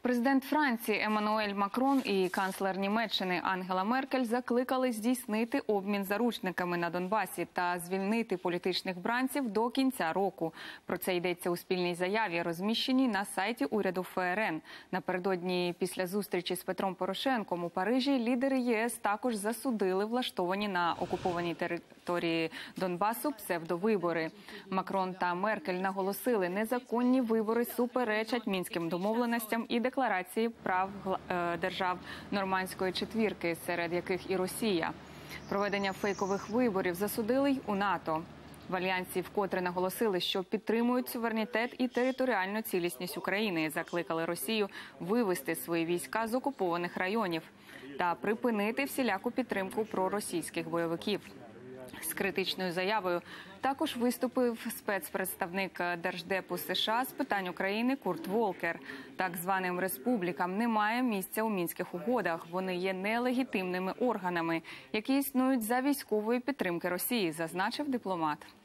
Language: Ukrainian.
Президент Франції Еммануель Макрон і канцлер Німеччини Ангела Меркель закликали здійснити обмін заручниками на Донбасі та звільнити політичних бранців до кінця року. Про це йдеться у спільній заяві, розміщеній на сайті уряду ФРН. Напередодні після зустрічі з Петром Порошенком у Парижі лідери ЄС також засудили влаштовані на окупованій території Донбасу псевдовибори. Макрон та Меркель наголосили, незаконні вибори суперечать мінським домовленостям і декларації прав держав Нормандської четвірки, серед яких і Росія. Проведення фейкових виборів засудили й у НАТО. В Альянсі вкотре наголосили, що підтримують суверенітет і територіальну цілісність України, закликали Росію вивести свої війська з окупованих районів та припинити всіляку підтримку проросійських бойовиків. З критичною заявою також виступив спецпредставник Держдепу США з питань України Курт Волкер. Так званим республікам немає місця у Мінських угодах. Вони є нелегітимними органами, які існують за військової підтримки Росії, зазначив дипломат.